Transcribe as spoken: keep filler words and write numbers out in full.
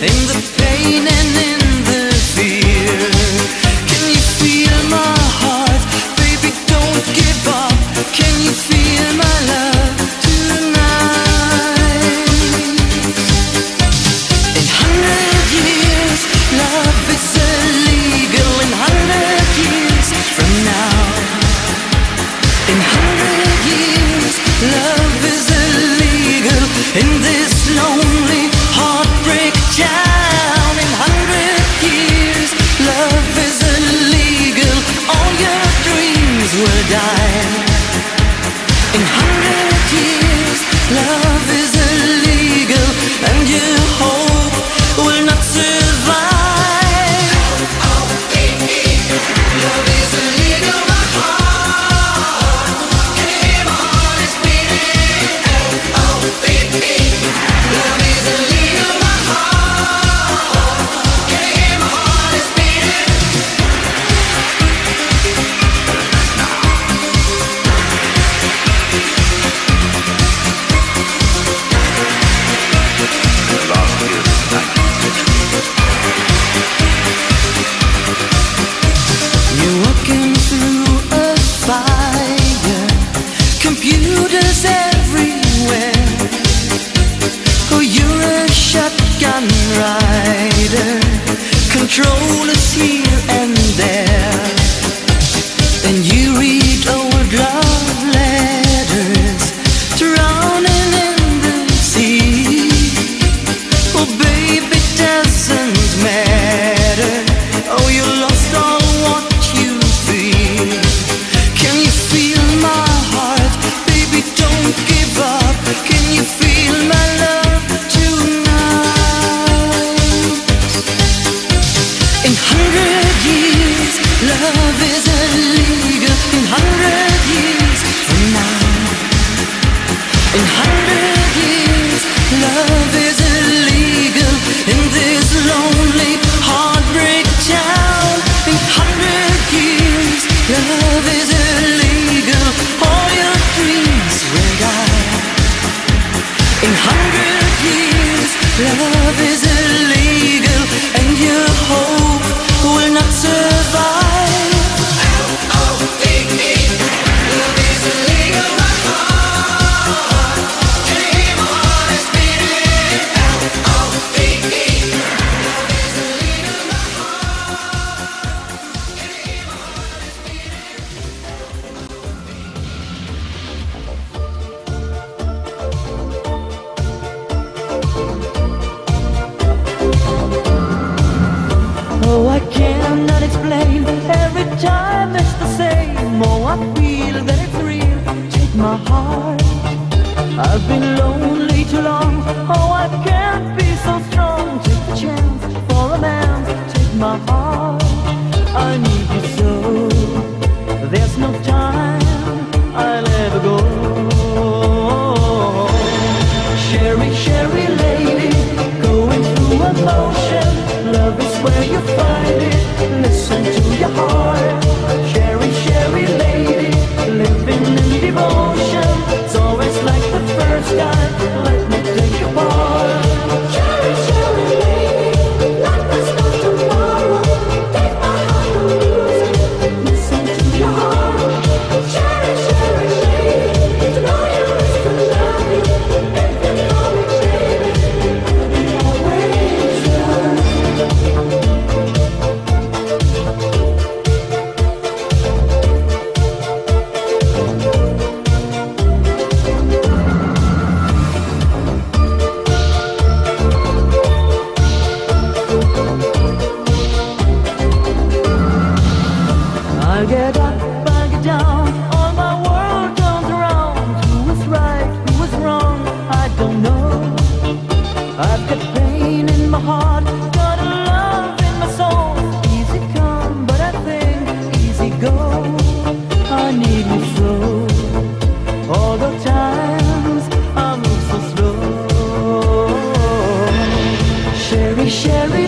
in the pain and in the fear. Can you feel my heart? Baby, don't give up. Can you feel my love tonight? In hundred years, love is illegal. In hundred years from now, in hundred years, love is illegal in this lonely heartbreak town. In hundred years, love is illegal. All your dreams will die. In hundred years, love is illegal, and your hope will not survive. Oh, oh, baby, love is illegal. My heart, can you hear my heart is beating? Oh, oh, baby, love is illegal. My heart, can you hear my heart is beating? You're walking through a fire, computers everywhere. Oh, you're a shotgun rider, controllers here and there. And you read old love letters, drowning in the sea. Oh, baby, it doesn't matter. Oh, you lost all what you feel. Can you feel my heart? Baby, don't give up. Can you feel my love tonight? In hundred years, love is illegal. In hundred years from now, in hundred years, love is illegal in this lonely heartbreak town. In hundred years, love is illegal. All your dreams will die. In hundred years, love is illegal, and your hope will not survive. Oh, oh, baby, love is illegal. My heart, can you hear my heart is beating? Oh, oh, baby, love is illegal. My heart, can you hear my heart is beating? Oh, I cannot explain. Every time it's the same. Oh, I feel that it's real. Take my heart. I've been lonely too long. Oh, I can't be so strong. Take the chance for a man. Take my heart. I need you so. There's no time I'll ever go. Sherry, Sherry lady, going through emotion. Love is where you find it. Listen to your heart. Sherry, Sherry lady, living in devotion. It's always like the first time. Let me take your part. Sherry, Sherry lady, life is not tomorrow. Take my heart and lose it. Listen to your heart. Sherry, Sherry lady, to know you is to love you. If you know me, baby, I'll be always yours. I get up, I get down, all my world turns around. Who was right, who was wrong, I don't know. I've got pain in my heart, got a love in my soul. Easy come, but I think easy go. I need you so. All the times I move so slow. Sherry, Sherry